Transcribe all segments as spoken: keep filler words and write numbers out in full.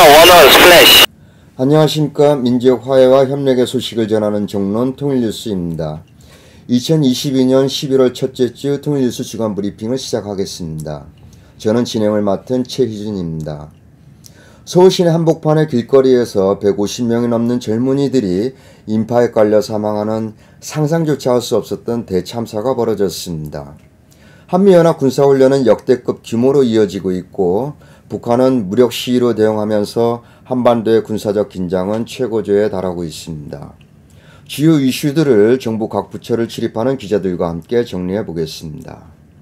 원어 스플래시. 안녕하십니까. 민지역 화해와 협력의 소식을 전하는 정론 통일뉴스입니다. 이천이십이 년 십일월 첫째 주 통일뉴스 주간 브리핑을 시작하겠습니다. 저는 진행을 맡은 최희준입니다. 서울 시내 한복판의 길거리에서 백오십 명이 넘는 젊은이들이 인파에 깔려 사망하는 상상조차 할 수 없었던 대참사가 벌어졌습니다. 한미연합 군사훈련은 역대급 규모로 이어지고 있고 북한은 무력 시위로 대응하면서 한반도의 군사적 긴장은 최고조에 달하고 있습니다. 주요 이슈들을 정부 각 부처를 출입하는 기자들과 함께 정리해 보겠습니다.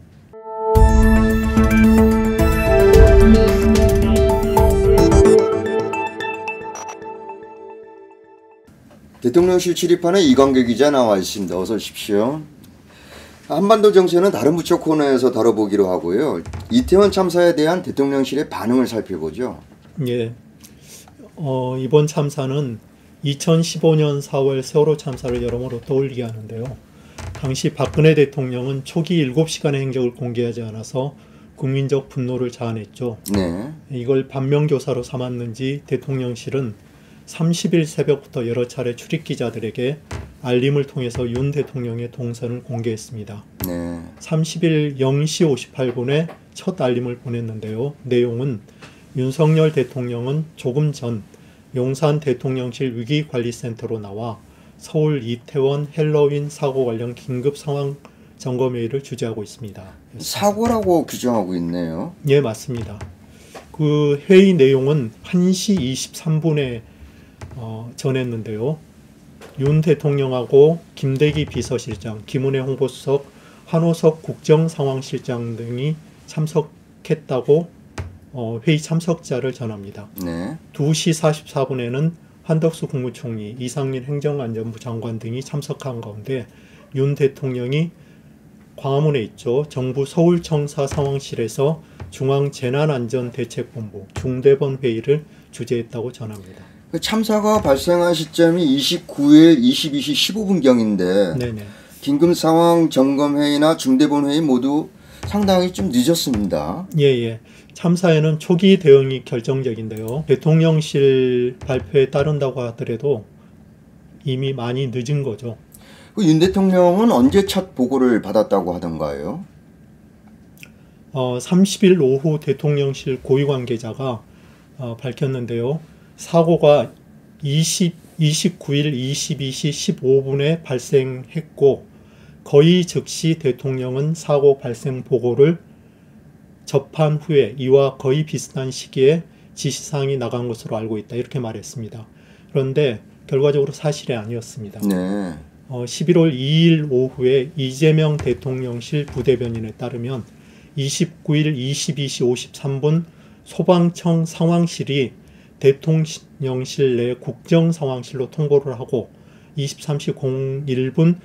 대통령실 출입하는 이광길 기자 나와 있습니다. 어서 오십시오. 한반도 정세는 다른 부처 코너에서 다뤄보기로 하고요. 이태원 참사에 대한 대통령실의 반응을 살펴보죠. 예. 어, 이번 참사는 이천십오 년 사월 세월호 참사를 여러모로 떠올리게 하는데요. 당시 박근혜 대통령은 초기 일곱 시간의 행적을 공개하지 않아서 국민적 분노를 자아냈죠. 네. 이걸 반면교사로 삼았는지 대통령실은 삼십 일 새벽부터 여러 차례 출입기자들에게 알림을 통해서 윤 대통령의 동선을 공개했습니다. 네. 삼십 일 영 시 오십팔 분에 첫 알림을 보냈는데요. 내용은 윤석열 대통령은 조금 전 용산 대통령실 위기관리센터로 나와 서울 이태원 헬로윈 사고 관련 긴급 상황 점검회의를 주재하고 있습니다. 사고라고 규정하고 있네요. 예, 맞습니다. 그 회의 내용은 한 시 이십삼 분에 어, 전했는데요. 윤 대통령하고 김대기 비서실장, 김은혜 홍보수석, 한호석 국정상황실장 등이 참석했다고 어, 회의 참석자를 전합니다. 네. 두 시 사십사 분에는 한덕수 국무총리, 이상민 행정안전부 장관 등이 참석한 가운데 윤 대통령이 광화문에 있죠. 정부 서울청사 상황실에서 중앙재난안전대책본부 중대본 회의를 주재했다고 전합니다. 그 참사가 발생한 시점이 이십구 일 이십이 시 십오 분경인데 네네. 긴급상황점검회의나 중대본회의 모두 상당히 좀 늦었습니다. 예예. 참사에는 초기 대응이 결정적인데요. 대통령실 발표에 따른다고 하더라도 이미 많이 늦은 거죠. 그 윤 대통령은 언제 첫 보고를 받았다고 하던가요? 어, 삼십 일 오후 대통령실 고위 관계자가 어, 밝혔는데요. 사고가 이십, 이십구 일 이십이 시 십오 분에 발생했고 거의 즉시 대통령은 사고 발생 보고를 접한 후에 이와 거의 비슷한 시기에 지시사항이 나간 것으로 알고 있다. 이렇게 말했습니다. 그런데 결과적으로 사실이 아니었습니다. 네. 어, 십일월 이일 오후에 이재명 대통령실 부대변인에 따르면 이십구 일 이십이 시 오십삼 분 소방청 상황실이 대통령실 내 국정상황실로 통보를 하고 이십삼 시 공일 분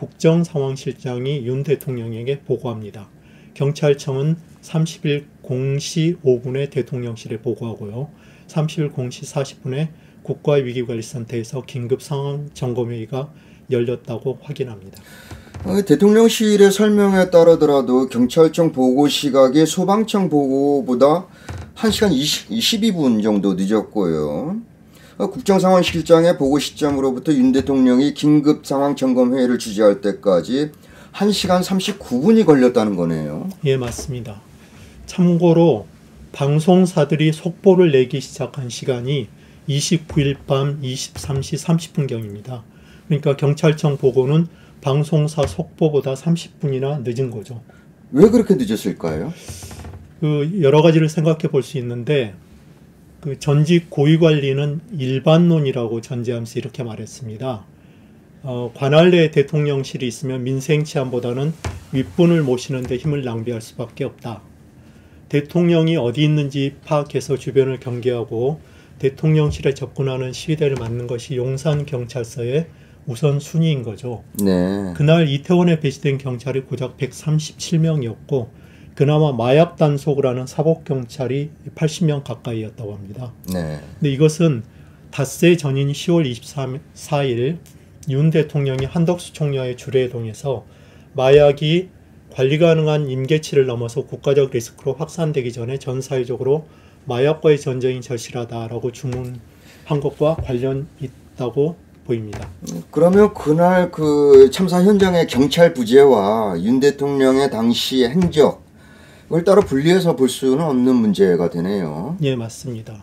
국정상황실장이 윤 대통령에게 보고합니다. 경찰청은 삼십 일 공 시 오 분에 대통령실에 보고하고요. 삼십 일 공 시 사십 분에 국가위기관리센터에서 긴급상황 점검회의가 열렸다고 확인합니다. 어, 대통령실의 설명에 따르더라도 경찰청 보고 시각이 소방청 보고보다 한 시간 이십이 분 정도 늦었고요. 어, 국정상황실장의 보고 시점으로부터 윤 대통령이 긴급상황점검회의를 주재할 때까지 한 시간 삼십구 분이 걸렸다는 거네요. 예, 맞습니다. 참고로 방송사들이 속보를 내기 시작한 시간이 이십구 일 밤 이십삼 시 삼십 분경입니다. 그러니까 경찰청 보고는 방송사 속보보다 삼십 분이나 늦은 거죠. 왜 그렇게 늦었을까요? 그 여러 가지를 생각해 볼 수 있는데 그 전직 고위관리는 일반론이라고 전제하면서 이렇게 말했습니다. 어, 관할 내 대통령실이 있으면 민생 치안보다는 윗분을 모시는 데 힘을 낭비할 수밖에 없다. 대통령이 어디 있는지 파악해서 주변을 경계하고 대통령실에 접근하는 시위대를 막는 것이 용산경찰서의 우선 순위인 거죠. 네. 그날 이태원에 배치된 경찰이 고작 백삼십칠 명이었고 그나마 마약 단속을 하는 사법경찰이 팔십 명 가까이였다고 합니다. 네. 근데 이것은 닷새 전인 시월 이십사일 윤 대통령이 한덕수 총리와의 주례회동에서 마약이 관리 가능한 임계치를 넘어서 국가적 리스크로 확산되기 전에 전 사회적으로 마약과의 전쟁이 절실하다라고 주문한 것과 관련 있다고 보입니다. 그러면 그날 그 참사 현장의 경찰 부재와 윤 대통령의 당시 행적 이걸 따로 분리해서 볼 수는 없는 문제가 되네요. 예, 맞습니다.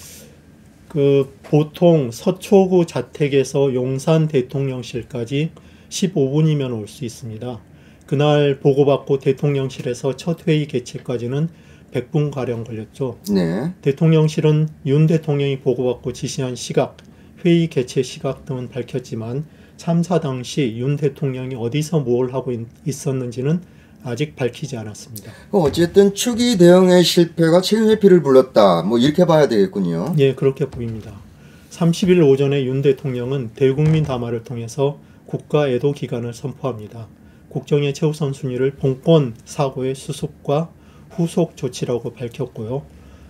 그 보통 서초구 자택에서 용산 대통령실까지 십오 분이면 올 수 있습니다. 그날 보고받고 대통령실에서 첫 회의 개최까지는 백 분가량 걸렸죠. 네. 대통령실은 윤 대통령이 보고받고 지시한 시각, 회의 개최 시각 등은 밝혔지만 참사 당시 윤 대통령이 어디서 뭘 하고 있었는지는 아직 밝히지 않았습니다. 어쨌든 초기 대응의 실패가 책임 회피를 불렀다. 뭐 이렇게 봐야 되겠군요. 예, 그렇게 보입니다. 삼십 일 오전에 윤 대통령은 대국민 담화를 통해서 국가 애도 기간을 선포합니다. 국정의 최우선 순위를 봉건 사고의 수습과 후속 조치라고 밝혔고요.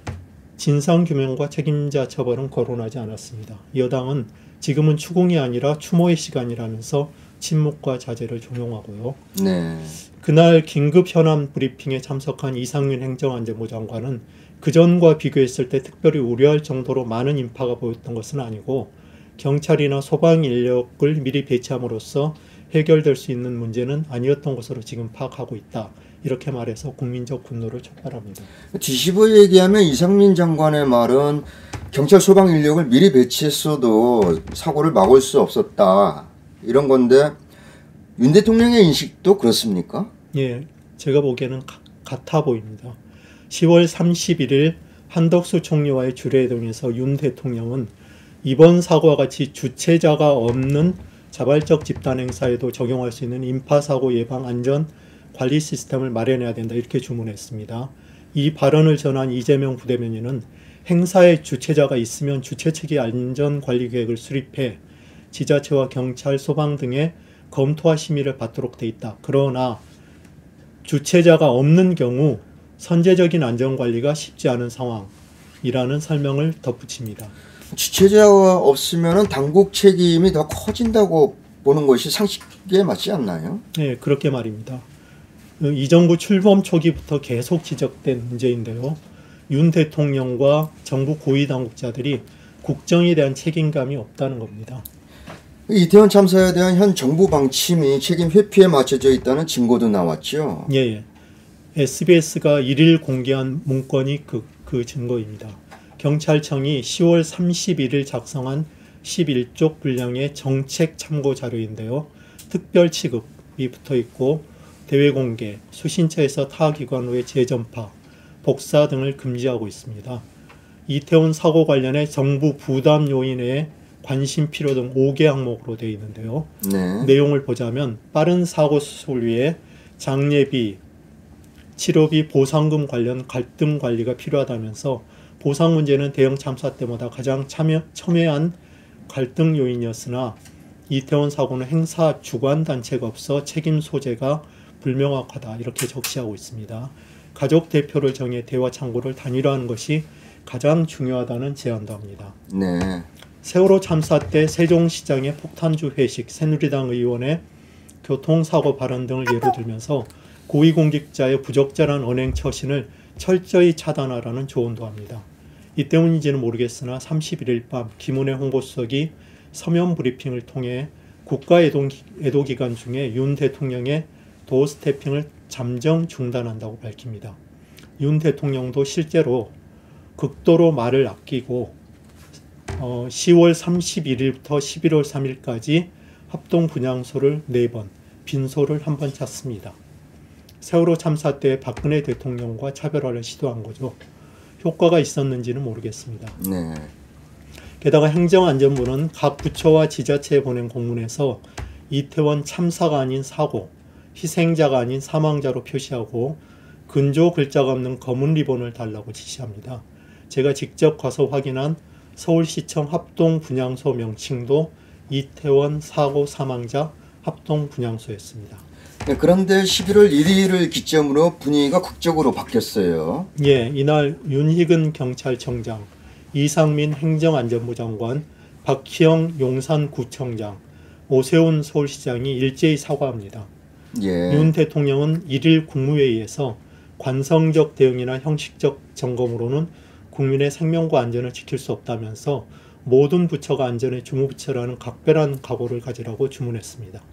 진상규명과 책임자 처벌은 거론하지 않았습니다. 여당은 지금은 추궁이 아니라 추모의 시간이라면서 침묵과 자제를 종용하고요. 네. 그날 긴급 현안 브리핑에 참석한 이상민 행정안전부 장관은 그전과 비교했을 때 특별히 우려할 정도로 많은 인파가 보였던 것은 아니고 경찰이나 소방 인력을 미리 배치함으로써 해결될 수 있는 문제는 아니었던 것으로 지금 파악하고 있다. 이렇게 말해서 국민적 분노를 촉발합니다. 뒤집어 얘기하면 이상민 장관의 말은 경찰 소방 인력을 미리 배치했어도 사고를 막을 수 없었다. 이런 건데 윤 대통령의 인식도 그렇습니까? 예, 제가 보기에는 가, 같아 보입니다. 시월 삼십일일 한덕수 총리와의 주례회동에서 윤 대통령은 이번 사고와 같이 주체자가 없는 자발적 집단 행사에도 적용할 수 있는 인파사고 예방 안전 관리 시스템을 마련해야 된다 이렇게 주문했습니다. 이 발언을 전한 이재명 부대변인은 행사의 주체자가 있으면 주최 측이 안전관리계획을 수립해 지자체와 경찰, 소방 등의 검토와 심의를 받도록 돼 있다. 그러나 주체자가 없는 경우 선제적인 안전관리가 쉽지 않은 상황이라는 설명을 덧붙입니다. 주체자가 없으면 당국 책임이 더 커진다고 보는 것이 상식에 맞지 않나요? 네, 그렇게 말입니다. 이 정부 출범 초기부터 계속 지적된 문제인데요. 윤 대통령과 정부 고위 당국자들이 국정에 대한 책임감이 없다는 겁니다. 이태원 참사에 대한 현 정부 방침이 책임 회피에 맞춰져 있다는 증거도 나왔죠. 예, 예. 에스비에스가 일일 공개한 문건이 그, 그 증거입니다. 경찰청이 시월 삼십일일 작성한 십일 쪽 분량의 정책 참고 자료인데요. 특별 취급이 붙어 있고 대외 공개, 수신처에서 타 기관으로의 재전파, 복사 등을 금지하고 있습니다. 이태원 사고 관련해 정부 부담 요인에 관심 필요 등 오 개 항목으로 되어 있는데요. 네. 내용을 보자면 빠른 사고 수습을 위해 장례비, 치료비, 보상금 관련 갈등 관리가 필요하다면서 보상 문제는 대형 참사 때마다 가장 참여, 첨예한 갈등 요인이었으나 이태원 사고는 행사 주관 단체가 없어 책임 소재가 불명확하다 이렇게 적시하고 있습니다. 가족 대표를 정해 대화 창구를 단일화하는 것이 가장 중요하다는 제안도 합니다. 네. 세월호 참사 때 세종시장의 폭탄주 회식, 새누리당 의원의 교통사고 발언 등을 예로 들면서 고위공직자의 부적절한 언행 처신을 철저히 차단하라는 조언도 합니다. 이 때문인지는 모르겠으나 삼십일일 밤 김은혜 홍보수석이 서면 브리핑을 통해 국가 애도, 애도 기간 중에 윤 대통령의 도어 스태핑을 잠정 중단한다고 밝힙니다. 윤 대통령도 실제로 극도로 말을 아끼고 어, 시월 삼십일일부터 십일월 삼일까지 합동 분향소를 네 번, 빈소를 한 번 찾습니다. 세월호 참사 때 박근혜 대통령과 차별화를 시도한 거죠. 효과가 있었는지는 모르겠습니다. 네. 게다가 행정안전부는 각 부처와 지자체에 보낸 공문에서 이태원 참사가 아닌 사고, 희생자가 아닌 사망자로 표시하고 근조 글자가 없는 검은 리본을 달라고 지시합니다. 제가 직접 가서 확인한 서울시청 합동분향소 명칭도 이태원 사고 사망자 합동분향소였습니다. 네, 그런데 십일월 일일을 기점으로 분위기가 극적으로 바뀌었어요. 예, 이날 윤희근 경찰청장, 이상민 행정안전부 장관, 박희영 용산구청장, 오세훈 서울시장이 일제히 사과합니다. 예. 윤 대통령은 일일 국무회의에서 관성적 대응이나 형식적 점검으로는 국민의 생명과 안전을 지킬 수 없다면서 모든 부처가 안전의 주무부처라는 각별한 각오를 가지라고 주문했습니다.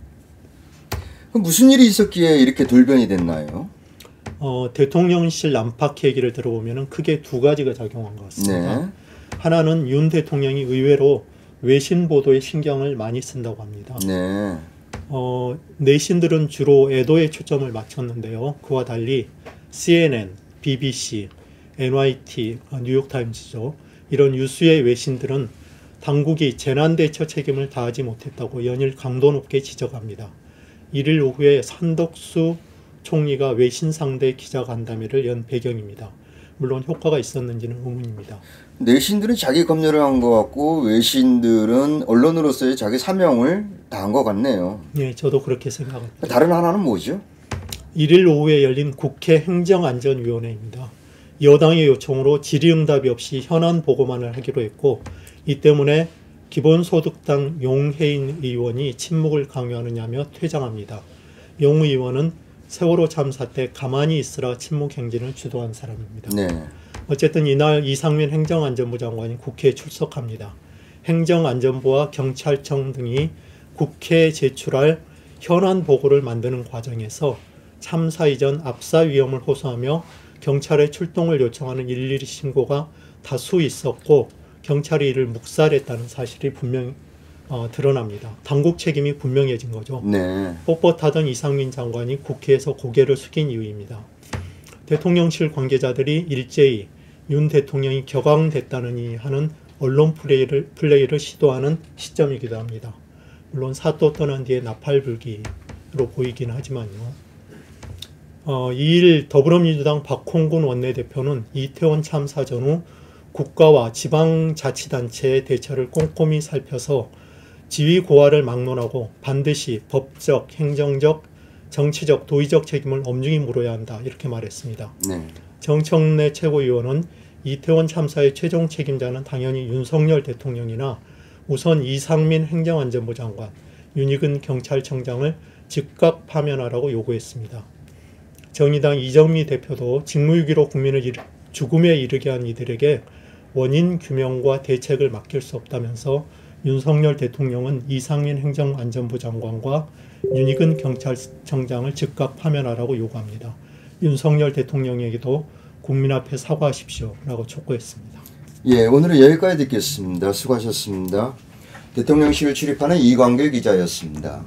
무슨 일이 있었기에 이렇게 돌변이 됐나요? 어, 대통령실 안팎 얘기를 들어보면 크게 두 가지가 작용한 것 같습니다. 네. 하나는 윤 대통령이 의외로 외신 보도에 신경을 많이 쓴다고 합니다. 네. 어, 내신들은 주로 애도에 초점을 맞췄는데요. 그와 달리 씨엔엔, 비비씨, 엔와이티, 뉴욕타임즈죠. 이런 유수의 외신들은 당국이 재난대처 책임을 다하지 못했다고 연일 강도 높게 지적합니다. 일 일 오후에 산덕수 총리가 외신 상대 기자간담회를 연 배경입니다. 물론 효과가 있었는지는 의문입니다. 내신들은 자기 검열을 한 것 같고 외신들은 언론으로서의 자기 사명을 다한 것 같네요. 네, 저도 그렇게 생각합니다. 다른 하나는 뭐죠? 일 일 오후에 열린 국회 행정안전위원회입니다. 여당의 요청으로 질의응답이 없이 현안 보고만을 하기로 했고 이 때문에 기본소득당 용해인 의원이 침묵을 강요하느냐며 퇴장합니다. 용 의원은 세월호 참사 때 가만히 있으라 침묵 행진을 주도한 사람입니다. 네. 어쨌든 이날 이상민 행정안전부 장관이 국회에 출석합니다. 행정안전부와 경찰청 등이 국회에 제출할 현안 보고를 만드는 과정에서 참사 이전 압사 위험을 호소하며 경찰의 출동을 요청하는 일일이 신고가 다수 있었고 경찰이 이를 묵살했다는 사실이 분명히 어, 드러납니다. 당국 책임이 분명해진 거죠. 네. 뻣뻣하던 이상민 장관이 국회에서 고개를 숙인 이유입니다. 대통령실 관계자들이 일제히 윤 대통령이 격앙됐다느니 하는 언론 플레이를, 플레이를 시도하는 시점이기도 합니다. 물론 사또 떠난 뒤에 나팔불기로 보이긴 하지만요. 어, 이 일 더불어민주당 박홍근 원내대표는 이태원 참사 전후 국가와 지방자치단체의 대처를 꼼꼼히 살펴서 지위 고하를 막론하고 반드시 법적, 행정적, 정치적, 도의적 책임을 엄중히 물어야 한다 이렇게 말했습니다. 네. 정청래 최고위원은 이태원 참사의 최종 책임자는 당연히 윤석열 대통령이나 우선 이상민 행정안전부 장관, 윤익은 경찰청장을 즉각 파면하라고 요구했습니다. 정의당 이정미 대표도 직무유기로 국민을 이르, 죽음에 이르게 한 이들에게 원인 규명과 대책을 맡길 수 없다면서 윤석열 대통령은 이상민 행정안전부 장관과 윤익은 경찰청장을 즉각 파면하라고 요구합니다. 윤석열 대통령에게도 국민 앞에 사과하십시오 라고 촉구했습니다. 예, 오늘은 여기까지 듣겠습니다. 수고하셨습니다. 대통령실 출입하는 이광길 기자였습니다.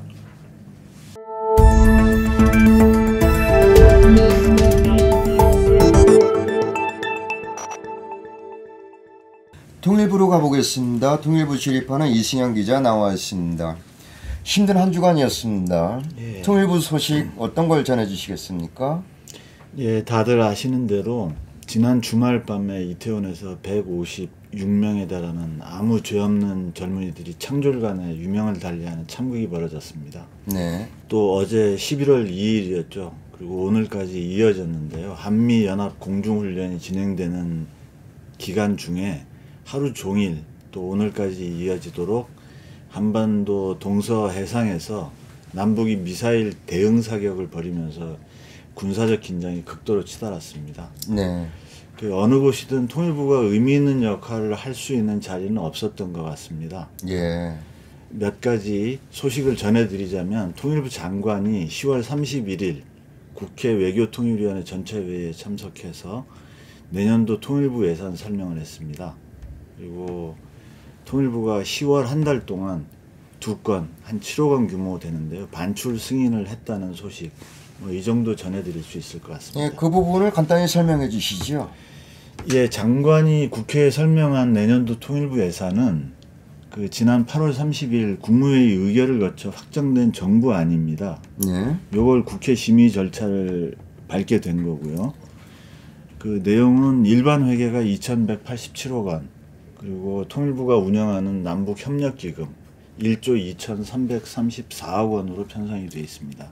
통일부로 가보겠습니다. 통일부 출입하는 이승현 기자 나와 있습니다. 힘든 한 주간이었습니다. 예. 통일부 소식 어떤 걸 전해주시겠습니까? 예, 다들 아시는 대로 지난 주말 밤에 이태원에서 백오십육 명에 달하는 아무 죄 없는 젊은이들이 창졸간에 유명을 달리하는 참극이 벌어졌습니다. 네. 또 어제 십일월 이일이었죠. 그리고 오늘까지 이어졌는데요. 한미연합 공중훈련이 진행되는 기간 중에 하루 종일 또 오늘까지 이어지도록 한반도 동서해상에서 남북이 미사일 대응 사격을 벌이면서 군사적 긴장이 극도로 치달았습니다. 네. 그 어느 곳이든 통일부가 의미 있는 역할을 할 수 있는 자리는 없었던 것 같습니다. 예. 몇 가지 소식을 전해드리자면 통일부 장관이 시월 삼십일일 국회 외교통일위원회 전체회의에 참석해서 내년도 통일부 예산 설명을 했습니다. 그리고 통일부가 시월 한 달 동안 두 건, 한 칠억 원 규모 되는데요. 반출 승인을 했다는 소식, 뭐 이 정도 전해드릴 수 있을 것 같습니다. 예, 그 부분을 간단히 설명해 주시죠. 예, 장관이 국회에 설명한 내년도 통일부 예산은 그 지난 팔월 삼십일 국무회의 의결을 거쳐 확정된 정부안입니다. 네. 요걸 국회 심의 절차를 밟게 된 거고요. 그 내용은 일반 회계가 이천백팔십칠억 원, 그리고 통일부가 운영하는 남북협력기금 일조 이천삼백삼십사억 원으로 편성이 되어 있습니다.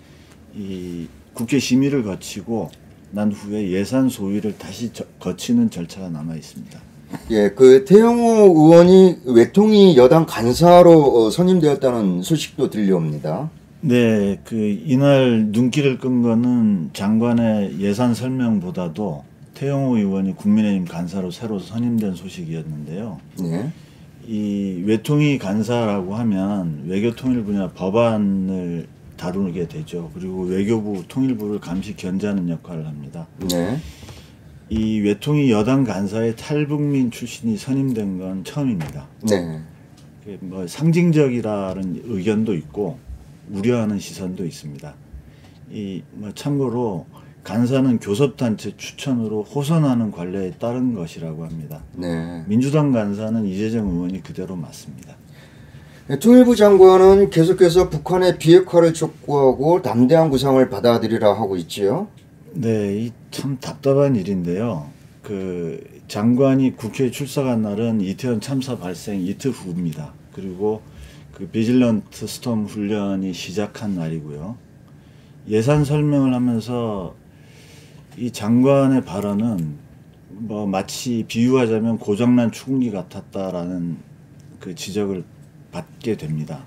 이 국회 심의를 거치고 난 후에 예산 소위를 다시 저, 거치는 절차가 남아 있습니다. 예, 그 태영호 의원이 외통위 여당 간사로 어, 선임되었다는 소식도 들려옵니다. 네, 그 이날 눈길을 끈 거는 장관의 예산 설명보다도 태영호 의원이 국민의힘 간사로 새로 선임된 소식이었는데요. 네. 이 외통위 간사라고 하면 외교통일 분야 법안을 다루게 되죠. 그리고 외교부 통일부를 감시 견제하는 역할을 합니다. 네. 이 외통위 여당 간사의 탈북민 출신이 선임된 건 처음입니다. 네. 뭐 상징적이라는 의견도 있고 우려하는 시선도 있습니다. 이 뭐 참고로 간사는 교섭단체 추천으로 호선하는 관례에 따른 것이라고 합니다. 네. 민주당 간사는 이재정 의원이 그대로 맞습니다. 통일부 장관은 계속해서 북한의 비핵화를 촉구하고 담대한 구상을 받아들이라 하고 있지요. 네, 이 참 답답한 일인데요. 그 장관이 국회에 출석한 날은 이태원 참사 발생 이틀 후입니다. 그리고 그 비질런트 스톰 훈련이 시작한 날이고요. 예산 설명을 하면서 이 장관의 발언은 뭐 마치 비유하자면 고장난 추궁기 같았다라는 그 지적을 받게 됩니다.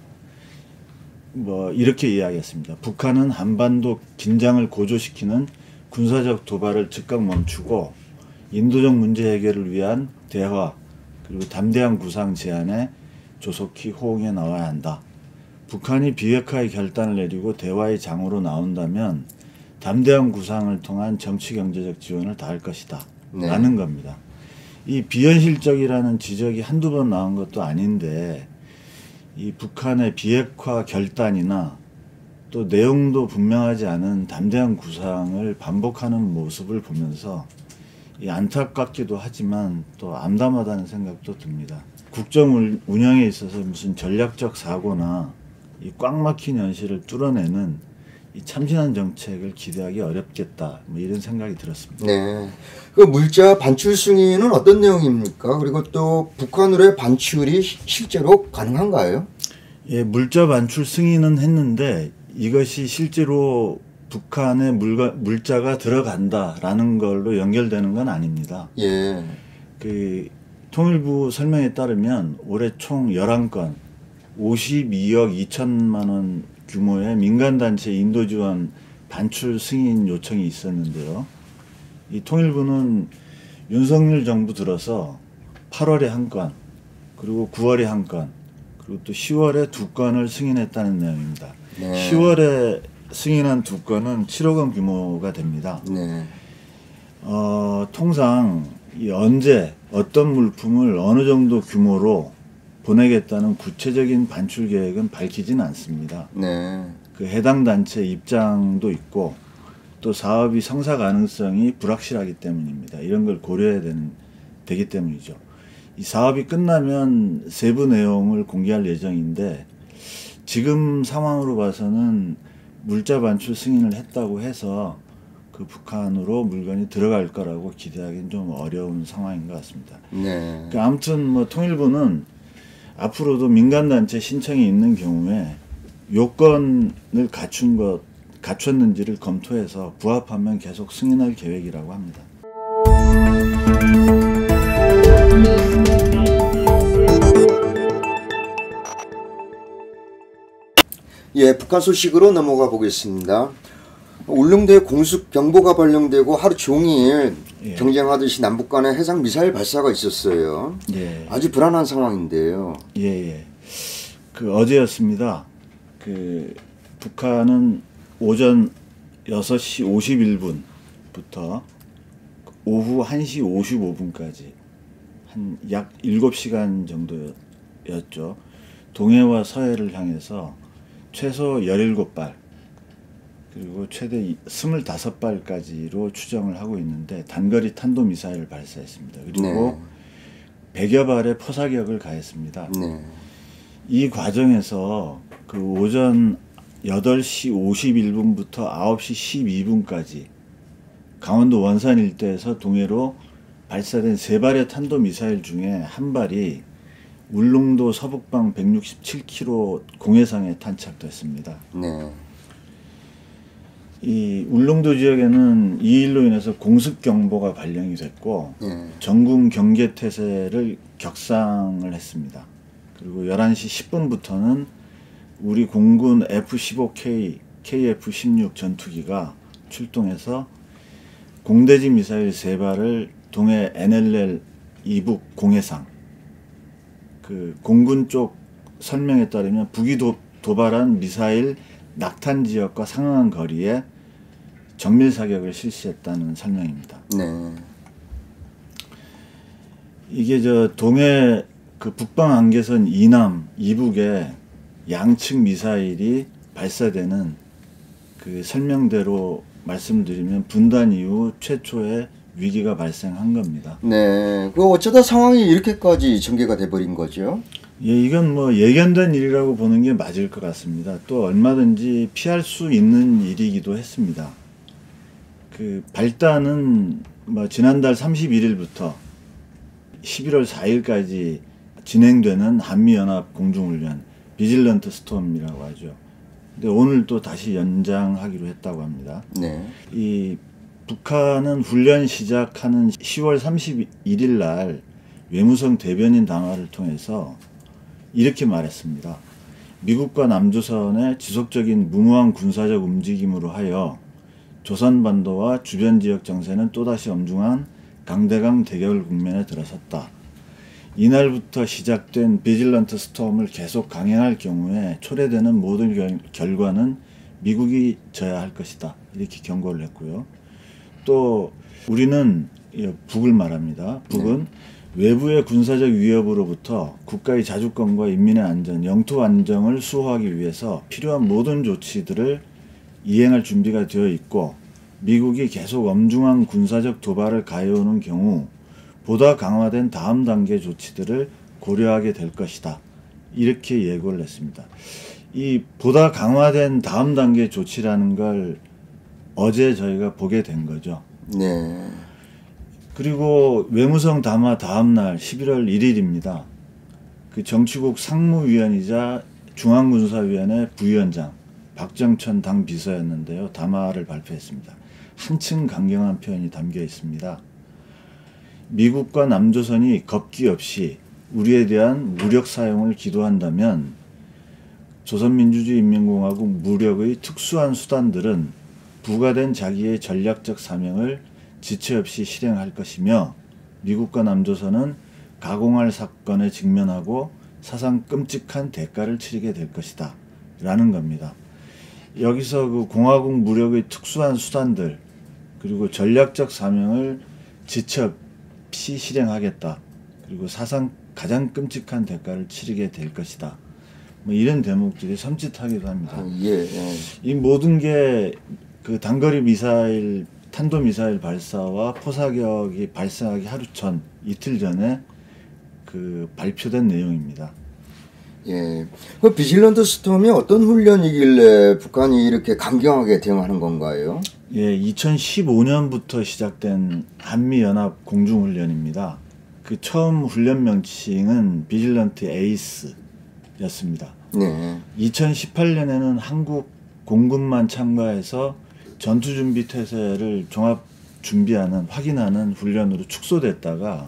뭐 이렇게 이야기했습니다. 북한은 한반도 긴장을 고조시키는 군사적 도발을 즉각 멈추고 인도적 문제 해결을 위한 대화 그리고 담대한 구상 제안에 조속히 호응해 나와야 한다. 북한이 비핵화의 결단을 내리고 대화의 장으로 나온다면 담대한 구상을 통한 정치 경제적 지원을 다할 것이다. 네. 라는 겁니다. 이 비현실적이라는 지적이 한두 번 나온 것도 아닌데 이 북한의 비핵화 결단이나 또 내용도 분명하지 않은 담대한 구상을 반복하는 모습을 보면서 이 안타깝기도 하지만 또 암담하다는 생각도 듭니다. 국정 운영에 있어서 무슨 전략적 사고나 이 꽉 막힌 현실을 뚫어내는 이 참신한 정책을 기대하기 어렵겠다. 뭐 이런 생각이 들었습니다. 네. 그 물자 반출 승인은 어떤 내용입니까? 그리고 또 북한으로의 반출이 실제로 가능한가요? 예, 물자 반출 승인은 했는데 이것이 실제로 북한의 물가, 물자가 들어간다라는 걸로 연결되는 건 아닙니다. 예. 그 통일부 설명에 따르면 올해 총 열한 건 오십이억 이천만 원 규모의 민간단체 인도지원 반출 승인 요청이 있었는데요. 이 통일부는 윤석열 정부 들어서 팔월에 한 건, 그리고 구월에 한 건, 그리고 또 시월에 두 건을 승인했다는 내용입니다. 네. 시월에 승인한 두 건은 칠억 원 규모가 됩니다. 네. 어, 통상 이 언제 어떤 물품을 어느 정도 규모로 보내겠다는 구체적인 반출 계획은 밝히진 않습니다. 네. 그 해당 단체 입장도 있고 또 사업이 성사 가능성이 불확실하기 때문입니다. 이런 걸 고려해야 되는, 되기 때문이죠. 이 사업이 끝나면 세부 내용을 공개할 예정인데 지금 상황으로 봐서는 물자 반출 승인을 했다고 해서 그 북한으로 물건이 들어갈 거라고 기대하기는 좀 어려운 상황인 것 같습니다. 네. 그러니까 아무튼 뭐 통일부는 앞으로도 민간단체 신청이 있는 경우에 요건을 갖춘 것, 갖췄는지를 검토해서 부합하면 계속 승인할 계획이라고 합니다. 예, 북한 소식으로 넘어가 보겠습니다. 울릉도에 공습 경보가 발령되고 하루 종일 예. 경쟁하듯이 남북 간의 해상 미사일 발사가 있었어요. 예. 아주 불안한 상황인데요. 예, 예. 그 어제였습니다. 그 북한은 오전 여섯 시 오십일 분부터 오후 한 시 오십오 분까지 한 약 일곱 시간 정도였죠. 동해와 서해를 향해서 최소 열일곱 발 그리고 최대 스물다섯 발까지로 추정을 하고 있는데 단거리 탄도미사일을 발사했습니다. 그리고 네. 백여 발의 포사격을 가했습니다. 네. 이 과정에서 그 오전 여덟 시 오십일 분부터 아홉 시 십이 분까지 강원도 원산 일대에서 동해로 발사된 세 발의 탄도미사일 중에 한 발이 울릉도 서북방 백육십칠 킬로미터 공해상에 탄착됐습니다. 네. 이 울릉도 지역에는 이 일로 인해서 공습경보가 발령이 됐고 네. 전군 경계태세를 격상을 했습니다. 그리고 열한 시 십 분부터는 우리 공군 에프 십오 케이, 케이에프 십육 전투기가 출동해서 공대지 미사일 세 발을 동해 엔엘엘 이북 공해상, 그 공군 쪽 설명에 따르면 북이 도, 도발한 미사일 낙탄 지역과 상응한 거리에 정밀 사격을 실시했다는 설명입니다. 네. 이게 저 동해 그 북방 안개선 이남 이북에 양측 미사일이 발사되는 그 설명대로 말씀드리면 분단 이후 최초의 위기가 발생한 겁니다. 네. 그 어쩌다 상황이 이렇게까지 전개가 돼버린 거죠? 예, 이건 뭐 예견된 일이라고 보는 게 맞을 것 같습니다. 또 얼마든지 피할 수 있는 일이기도 했습니다. 그 발단은 뭐 지난달 삼십일일부터 십일월 사일까지 진행되는 한미연합 공중훈련 비질런트 스톰이라고 하죠. 근데 오늘 또 다시 연장하기로 했다고 합니다. 네. 이 북한은 훈련 시작하는 시월 삼십일일 날 외무성 대변인 담화를 통해서 이렇게 말했습니다. 미국과 남조선의 지속적인 무모한 군사적 움직임으로 하여 조선반도와 주변 지역 정세는 또다시 엄중한 강대강 대결 국면에 들어섰다. 이날부터 시작된 비질런트 스톰을 계속 강행할 경우에 초래되는 모든 결, 결과는 미국이 져야 할 것이다. 이렇게 경고를 했고요. 또 우리는 북을 말합니다. 북은 네. 외부의 군사적 위협으로부터 국가의 자주권과 인민의 안전, 영토 안정을 수호하기 위해서 필요한 모든 조치들을 이행할 준비가 되어 있고 미국이 계속 엄중한 군사적 도발을 가해오는 경우 보다 강화된 다음 단계 조치들을 고려하게 될 것이다. 이렇게 예고를 했습니다. 이 보다 강화된 다음 단계 조치라는 걸 어제 저희가 보게 된 거죠. 네. 그리고 외무성 담화 다음날 십일월 일일입니다. 그 정치국 상무위원이자 중앙군사위원회 부위원장 박정천 당 비서였는데요. 담화를 발표했습니다. 한층 강경한 표현이 담겨 있습니다. 미국과 남조선이 겁기 없이 우리에 대한 무력 사용을 기도한다면 조선민주주의인민공화국 무력의 특수한 수단들은 부과된 자기의 전략적 사명을 지체 없이 실행할 것이며 미국과 남조선은 가공할 사건에 직면하고 사상 끔찍한 대가를 치르게 될 것이다. 라는 겁니다. 여기서 그 공화국 무력의 특수한 수단들 그리고 전략적 사명을 지체 없이 실행하겠다. 그리고 사상 가장 끔찍한 대가를 치르게 될 것이다. 뭐 이런 대목들이 섬찟하기도 합니다. 아, 예, 예. 이 모든 게 그 단거리 미사일, 탄도미사일 발사와 포사격이 발생하기 하루 전, 이틀 전에 그 발표된 내용입니다. 예. 그 비질런트 스톰이 어떤 훈련이길래 북한이 이렇게 강경하게 대응하는 건가요? 예, 이천십오년부터 시작된 한미연합 공중훈련입니다. 그 처음 훈련 명칭은 비질런트 에이스였습니다. 네. 이천십팔년에는 한국 공군만 참가해서 전투준비 태세를 종합 준비하는, 확인하는 훈련으로 축소됐다가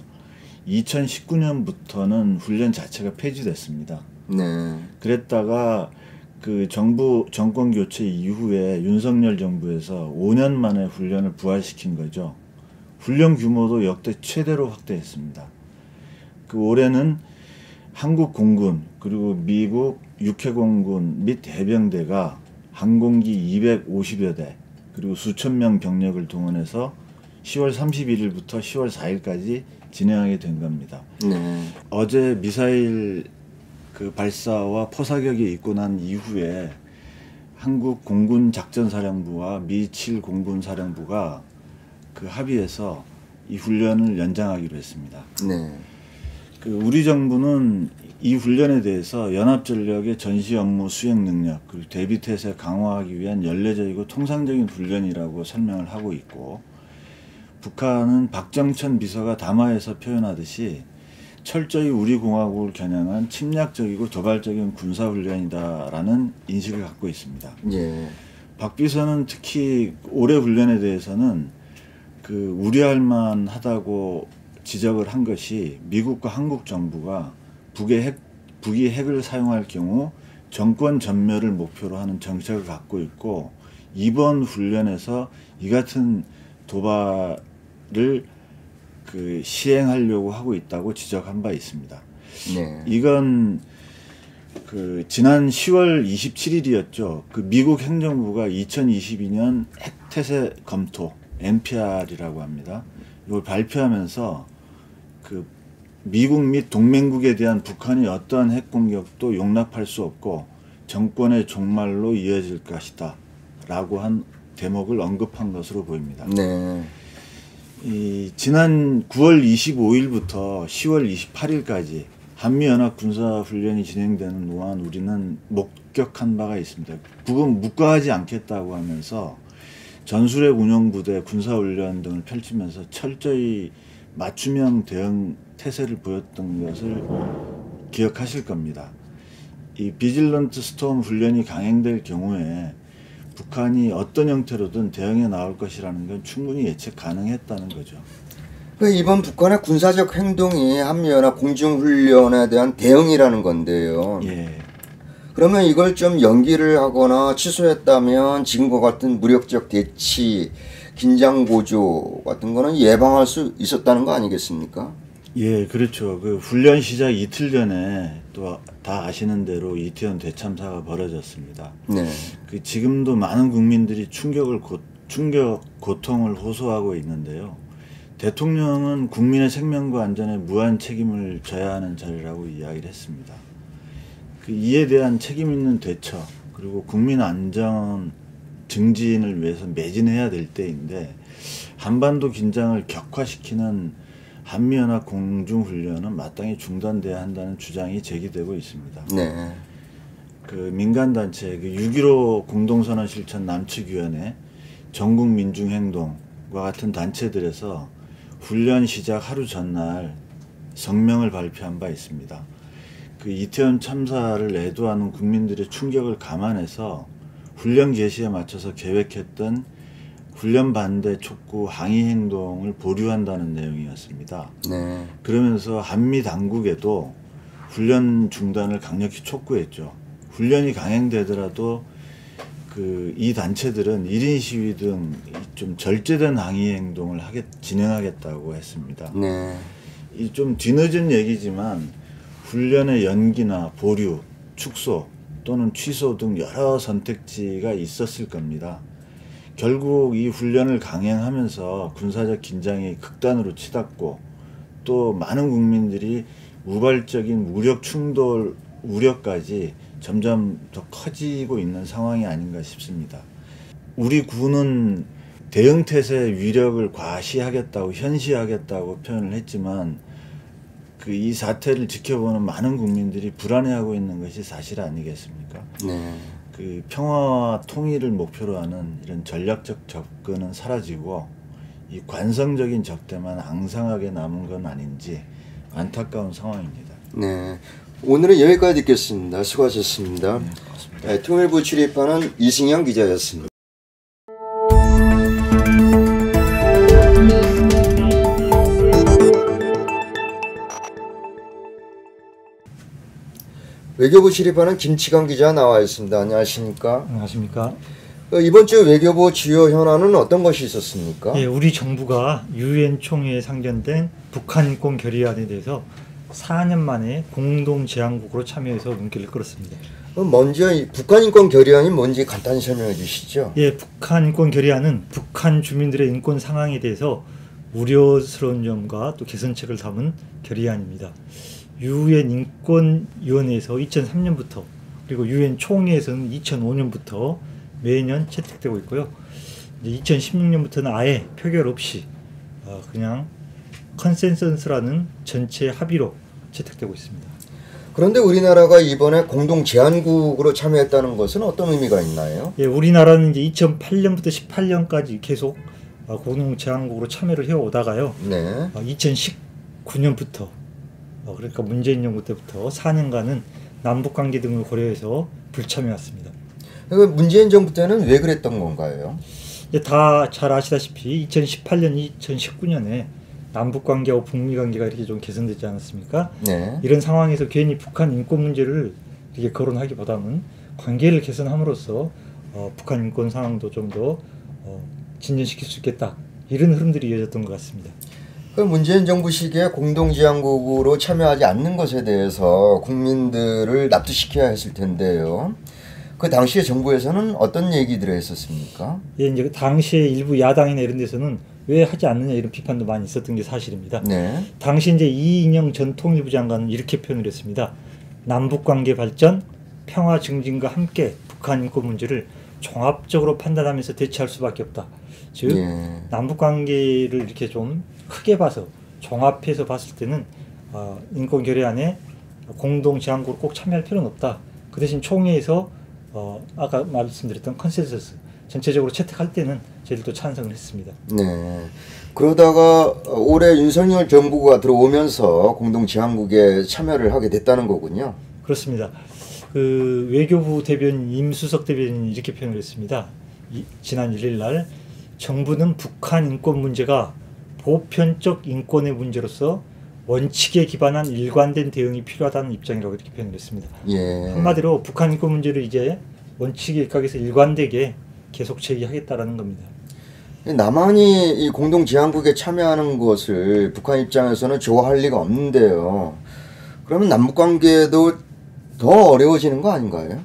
이천십구년부터는 훈련 자체가 폐지됐습니다. 네. 그랬다가 그 정부 정권 교체 이후에 윤석열 정부에서 오년 만에 훈련을 부활시킨 거죠. 훈련 규모도 역대 최대로 확대했습니다. 그 올해는 한국 공군 그리고 미국 육해공군 및 해병대가 항공기 이백오십여 대 그리고 수천 명 병력을 동원해서 시월 삼십일일부터 시월 사일까지 진행하게 된 겁니다. 네. 어제 미사일 그 발사와 포사격이 있고 난 이후에 한국 공군 작전사령부와 미칠 공군사령부가 그 합의해서 이 훈련을 연장하기로 했습니다. 네. 그 우리 정부는 이 훈련에 대해서 연합전력의 전시 업무 수행 능력 그리고 대비태세 강화하기 위한 연례적이고 통상적인 훈련이라고 설명을 하고 있고 북한은 박정천 비서가 담화에서 표현하듯이 철저히 우리 공화국을 겨냥한 침략적이고 도발적인 군사훈련이다라는 인식을 갖고 있습니다. 예. 박 비서는 특히 올해 훈련에 대해서는 그 우려할 만하다고 지적을 한 것이 미국과 한국 정부가 북의 핵, 북이 핵을 사용할 경우 정권 전멸을 목표로 하는 정책을 갖고 있고 이번 훈련에서 이 같은 도발을 그 시행하려고 하고 있다고 지적한 바 있습니다. 네. 이건 그 지난 시월 이십칠일이었죠. 그 미국 행정부가 이천이십이 년 핵태세 검토 엠피알이라고 합니다. 이걸 발표하면서 그 미국 및 동맹국에 대한 북한의 어떠한 핵 공격도 용납할 수 없고 정권의 종말로 이어질 것이다 라고 한 대목을 언급한 것으로 보입니다. 네. 이 지난 구월 이십오일부터 시월 이십팔일까지 한미연합 군사훈련이 진행되는 동안 우리는 목격한 바가 있습니다. 북은 묵과하지 않겠다고 하면서 전술핵 운용부대 군사훈련 등을 펼치면서 철저히 맞춤형 대응 태세를 보였던 것을 기억하실 겁니다. 이 비질런트 스톰 훈련이 강행될 경우에 북한이 어떤 형태로든 대응해 나올 것이라는 건 충분히 예측 가능했다는 거죠. 이번 북한의 군사적 행동이 한미연합 공중훈련에 대한 대응이라는 건데요. 예. 그러면 이걸 좀 연기를 하거나 취소했다면 지금과 같은 무력적 대치, 긴장 고조 같은 거는 예방할 수 있었다는 거 아니겠습니까? 예, 그렇죠. 그 훈련 시작 이틀 전에 또 다 아시는 대로 이태원 대참사가 벌어졌습니다. 네. 그 지금도 많은 국민들이 충격을 고, 충격 고통을 호소하고 있는데요. 대통령은 국민의 생명과 안전에 무한 책임을 져야 하는 자리라고 이야기를 했습니다. 그 이에 대한 책임 있는 대처 그리고 국민 안전 증진을 위해서 매진해야 될 때인데 한반도 긴장을 격화시키는 한미연합 공중훈련은 마땅히 중단돼야 한다는 주장이 제기되고 있습니다. 네. 그 민간단체 그 육점일오 공동선언 실천 남측위원회, 전국민중행동과 같은 단체들에서 훈련 시작 하루 전날 성명을 발표한 바 있습니다. 그 이태원 참사를 애도하는 국민들의 충격을 감안해서 훈련 개시에 맞춰서 계획했던 훈련 반대 촉구 항의 행동을 보류한다는 내용이었습니다. 네. 그러면서 한미 당국에도 훈련 중단을 강력히 촉구했죠. 훈련이 강행되더라도 그 이 단체들은 일 인 시위 등 좀 절제된 항의 행동을 하겠, 진행하겠다고 했습니다. 네. 이 좀 뒤늦은 얘기지만 훈련의 연기나 보류, 축소 또는 취소 등 여러 선택지가 있었을 겁니다. 결국 이 훈련을 강행하면서 군사적 긴장이 극단으로 치닫고 또 많은 국민들이 우발적인 무력 충돌 우려까지 점점 더 커지고 있는 상황이 아닌가 싶습니다. 우리 군은 대응태세 위력을 과시하겠다고 현시하겠다고 표현을 했지만 그 이 사태를 지켜보는 많은 국민들이 불안해하고 있는 것이 사실 아니겠습니까? 네. 그 평화와 통일을 목표로 하는 이런 전략적 접근은 사라지고 이 관성적인 적대만 앙상하게 남은 건 아닌지 안타까운 상황입니다. 네. 오늘은 여기까지 듣겠습니다. 수고하셨습니다. 네, 네, 통일부 출입하는 이승영 기자였습니다. 외교부 출입하는 김치강 기자 나와 있습니다. 안녕하십니까? 안녕하십니까? 어, 이번 주 외교부 주요 현안은 어떤 것이 있었습니까? 예, 우리 정부가 유엔 총회에 상정된 북한 인권 결의안에 대해서 사 년 만에 공동 제안국으로 참여해서 문기를 끌었습니다. 어, 먼저 이 북한 인권 결의안이 뭔지 간단히 설명해 주시죠. 예, 북한 인권 결의안은 북한 주민들의 인권 상황에 대해서 우려스러운 점과 또 개선책을 담은 결의안입니다. 유엔 인권위원회에서 이천삼 년부터 그리고 유엔 총회에서는 이천오 년부터 매년 채택되고 있고요. 이제 이천십육 년부터는 아예 표결 없이 어, 그냥 컨센서스라는 전체 합의로 채택되고 있습니다. 그런데 우리나라가 이번에 공동 제안국으로 참여했다는 것은 어떤 의미가 있나요? 예, 우리나라는 이제 이천팔 년부터 십팔 년까지 계속 어, 공동 제안국으로 참여를 해오다가요. 네. 어, 이천십구 년부터 어, 그러니까 문재인 정부 때부터 사 년간은 남북 관계 등을 고려해서 불참해왔습니다. 문재인 정부 때는 왜 그랬던 건가요? 다 잘 아시다시피 이천십팔 년, 이천십구 년에 남북 관계와 북미 관계가 이렇게 좀 개선되지 않았습니까? 네. 이런 상황에서 괜히 북한 인권 문제를 이렇게 거론하기보다는 관계를 개선함으로써 어, 북한 인권 상황도 좀 더 어, 진전시킬 수 있겠다 이런 흐름들이 이어졌던 것 같습니다. 그 문재인 정부 시기에 공동지향국으로 참여하지 않는 것에 대해서 국민들을 납득시켜야 했을 텐데요. 그 당시에 정부에서는 어떤 얘기들을 했었습니까? 예, 이제 그 당시에 일부 야당이나 이런 데서는 왜 하지 않느냐 이런 비판도 많이 있었던 게 사실입니다. 네. 당시 이제 이인영 전 통일부 장관은 이렇게 표현을 했습니다. 남북 관계 발전, 평화 증진과 함께 북한 인권 문제를 종합적으로 판단하면서 대처할 수밖에 없다. 즉 예. 남북 관계를 이렇게 좀 크게 봐서 종합해서 봤을 때는 어, 인권 결의안에 공동 지향국으로 꼭 참여할 필요는 없다. 그 대신 총회에서 어, 아까 말씀드렸던 컨센서스 전체적으로 채택할 때는 저희들도 찬성을 했습니다. 네. 그러다가 올해 윤석열 정부가 들어오면서 공동지향국에 참여를 하게 됐다는 거군요. 그렇습니다. 그 외교부 대변인 임수석 대변인이 이렇게 표현을 했습니다. 이, 지난 일 일 날 정부는 북한 인권 문제가 보편적 인권의 문제로서 원칙에 기반한 일관된 대응이 필요하다는 입장이라고 이렇게 표현을 했습니다. 예. 한마디로 북한 인권 문제를 이제 원칙에 입각해서 일관되게 계속 제기하겠다라는 겁니다. 남한이 이 공동지향국에 참여하는 것을 북한 입장에서는 좋아할 리가 없는데요. 그러면 남북관계도 더 어려워지는 거 아닌가요?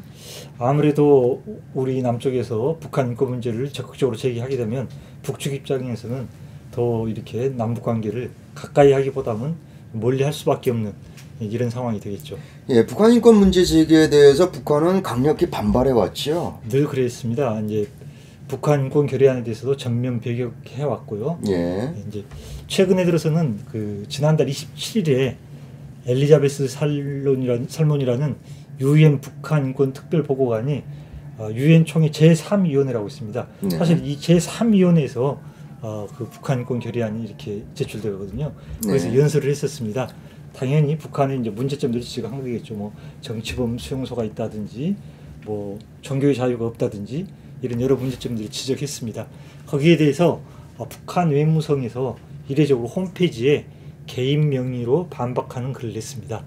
아무래도 우리 남쪽에서 북한 인권 문제를 적극적으로 제기하게 되면 북측 입장에서는 더 이렇게 남북 관계를 가까이 하기보다는 멀리 할 수밖에 없는 이런 상황이 되겠죠. 예, 북한 인권 문제 제기에 대해서 북한은 강력히 반발해 왔죠. 늘 그랬습니다. 이제 북한 인권 결의안에 대해서도 전면 배격해 왔고요. 예. 이제 최근에 들어서는 그 지난달 이십칠 일에 엘리자베스 살론이라는 살몬이라는 유엔 북한 인권 특별 보고관이 유엔 총회 제삼 위원회라고 있습니다. 네. 사실 이 제삼 위원회에서 어, 그 북한 인권 결의안이 이렇게 제출되거든요. 그래서 네. 연설을 했었습니다. 당연히 북한의 이제 문제점들이 지금 한 거겠죠. 뭐 정치범 수용소가 있다든지, 뭐 종교의 자유가 없다든지 이런 여러 문제점들을 지적했습니다. 거기에 대해서 어, 북한 외무성에서 이례적으로 홈페이지에 개인 명의로 반박하는 글을 냈습니다.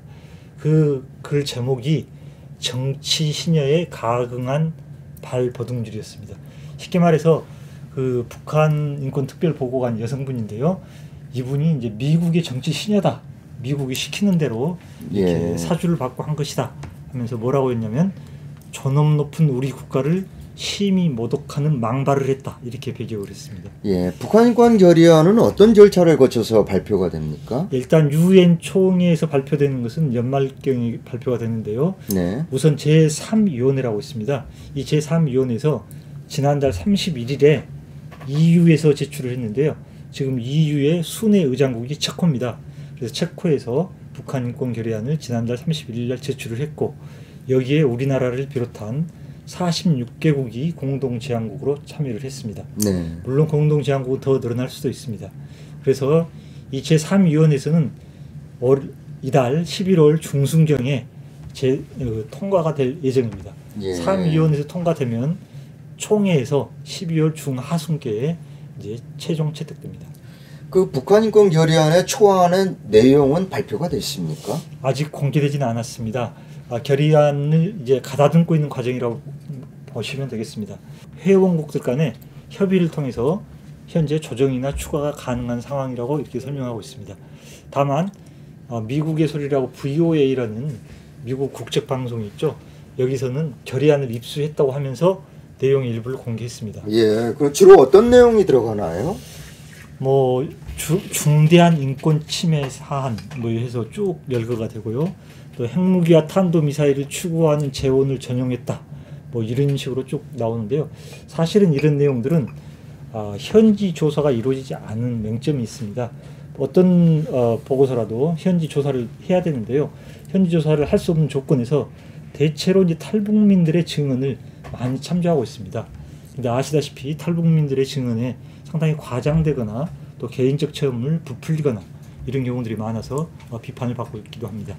그 글 제목이 정치 신여에 가긍한 발버둥줄이었습니다. 쉽게 말해서 그 북한 인권 특별 보고관 여성분인데요. 이분이 이제 미국의 정치 신여다. 미국이 시키는 대로 이렇게 예. 사주를 받고 한 것이다. 하면서 뭐라고 했냐면 존엄 높은 우리 국가를 심히 모독하는 망발을 했다. 이렇게 배격을 했습니다. 예, 북한 인권 결의안은 어떤 절차를 거쳐서 발표가 됩니까? 일단 유엔 총회에서 발표되는 것은 연말경에 발표가 되는데요. 네. 우선 제삼 위원회라고 있습니다. 이 제삼 위원회에서 지난달 삼십일 일에 이유에서 제출을 했는데요. 지금 이유의 순회 의장국이 체코입니다. 그래서 체코에서 북한 인권 결의안을 지난달 삼십일 일 날 제출을 했고 여기에 우리나라를 비롯한 사십육 개국이 공동지향국으로 참여를 했습니다. 네. 물론 공동지향국은 더 늘어날 수도 있습니다. 그래서 이 제삼 위원회에서는 이달 십일월 중순경에 제, 어, 통과가 될 예정입니다. 예. 삼 위원회에서 통과되면 총회에서 십이월 중하순께에 이제 최종 채택됩니다. 그 북한 인권 결의안의 초안의 내용은 발표가 됐습니까? 아직 공개되지는 않았습니다. 아, 결의안을 이제 가다듬고 있는 과정이라고 보시면 되겠습니다. 회원국들 간의 협의를 통해서 현재 조정이나 추가가 가능한 상황이라고 이렇게 설명하고 있습니다. 다만 어, 미국의 소리라고 브이오에이라는 미국 국책 방송이 있죠. 여기서는 결의안을 입수했다고 하면서 내용 일부를 공개했습니다. 예, 그럼 주로 어떤 내용이 들어가나요? 뭐 주, 중대한 인권 침해 사안 뭐 해서 쭉 열거가 되고요. 또 핵무기와 탄도미사일을 추구하는 재원을 전용했다. 뭐 이런 식으로 쭉 나오는데요. 사실은 이런 내용들은 어, 현지 조사가 이루어지지 않은 맹점이 있습니다. 어떤 어, 보고서라도 현지 조사를 해야 되는데요. 현지 조사를 할 수 없는 조건에서 대체로 이제 탈북민들의 증언을 많이 참조하고 있습니다. 근데 아시다시피 탈북민들의 증언에 상당히 과장되거나 또 개인적 체험을 부풀리거나 이런 경우들이 많아서 어, 비판을 받고 있기도 합니다.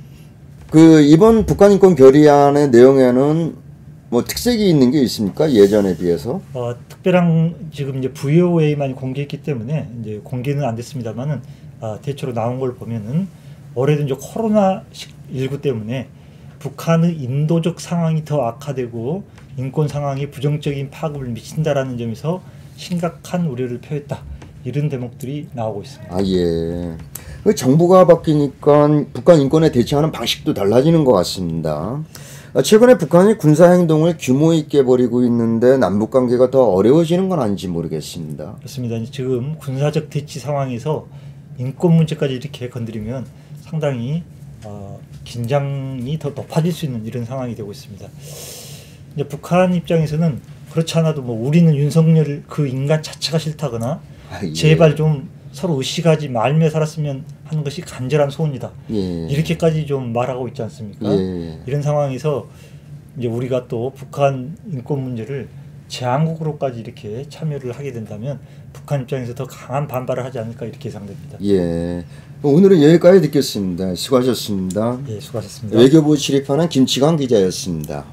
그 이번 북한 인권 결의안의 내용에는 뭐 특색이 있는 게 있습니까? 예전에 비해서? 어, 특별한 지금 이제 브이오에이만이 공개했기 때문에 이제 공개는 안 됐습니다만은 아, 대체로 나온 걸 보면은 올해도 이제 코로나 십구 때문에 북한의 인도적 상황이 더 악화되고 인권 상황이 부정적인 파급을 미친다라는 점에서 심각한 우려를 표했다. 이런 대목들이 나오고 있습니다. 아, 예. 그 정부가 바뀌니까 북한 인권에 대처하는 방식도 달라지는 것 같습니다. 최근에 북한이 군사 행동을 규모 있게 벌이고 있는데 남북 관계가 더 어려워지는 건 아닌지 모르겠습니다. 그렇습니다. 지금 군사적 대치 상황에서 인권 문제까지 이렇게 건드리면 상당히 어, 긴장이 더 높아질 수 있는 이런 상황이 되고 있습니다. 이제 북한 입장에서는 그렇지 않아도 뭐 우리는 윤석열 그 인간 자체가 싫다거나 아, 예. 제발 좀 서로 의식하지 말며 살았으면 하는 것이 간절한 소원이다. 예. 이렇게까지 좀 말하고 있지 않습니까? 예. 이런 상황에서 이제 우리가 또 북한 인권 문제를 제한국으로까지 이렇게 참여를 하게 된다면 북한 입장에서 더 강한 반발을 하지 않을까 이렇게 예상됩니다. 예. 오늘은 여기까지 듣겠습니다. 수고하셨습니다. 예, 수고하셨습니다. 외교부 출입하는 김치광 기자였습니다.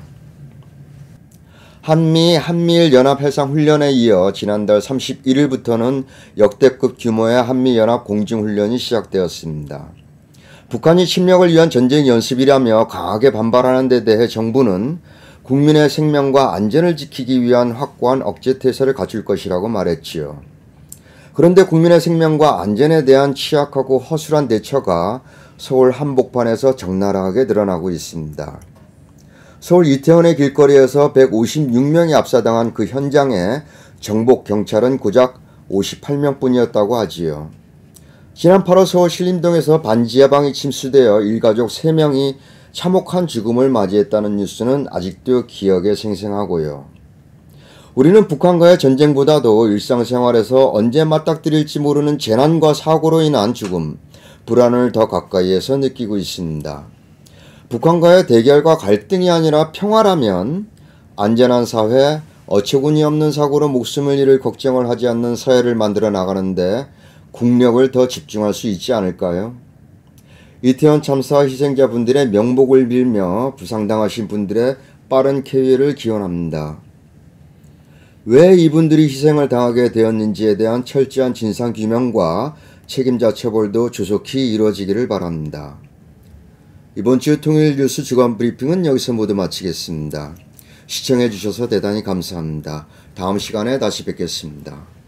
한미 한미일 연합 해상 훈련에 이어 지난달 삼십일일부터는 역대급 규모의 한미 연합 공중 훈련이 시작되었습니다. 북한이 침략을 위한 전쟁 연습이라며 강하게 반발하는 데 대해 정부는 국민의 생명과 안전을 지키기 위한 확고한 억제 태세를 갖출 것이라고 말했지요. 그런데 국민의 생명과 안전에 대한 취약하고 허술한 대처가 서울 한복판에서 적나라하게 드러나고 있습니다. 서울 이태원의 길거리에서 백오십육 명이 압사당한 그 현장에 정복 경찰은 고작 오십팔 명뿐이었다고 하지요. 지난 팔월 서울 신림동에서 반지 하방이 침수되어 일가족 세 명이 참혹한 죽음을 맞이했다는 뉴스는 아직도 기억에 생생하고요. 우리는 북한과의 전쟁보다도 일상생활에서 언제 맞닥뜨릴지 모르는 재난과 사고로 인한 죽음, 불안을 더 가까이에서 느끼고 있습니다. 북한과의 대결과 갈등이 아니라 평화라면 안전한 사회, 어처구니 없는 사고로 목숨을 잃을 걱정을 하지 않는 사회를 만들어 나가는데 국력을 더 집중할 수 있지 않을까요? 이태원 참사 희생자분들의 명복을 빌며 부상당하신 분들의 빠른 쾌유를 기원합니다. 왜 이분들이 희생을 당하게 되었는지에 대한 철저한 진상규명과 책임자 처벌도 조속히 이루어지기를 바랍니다. 이번 주 통일 뉴스 주간 브리핑은 여기서 모두 마치겠습니다. 시청해 주셔서 대단히 감사합니다. 다음 시간에 다시 뵙겠습니다.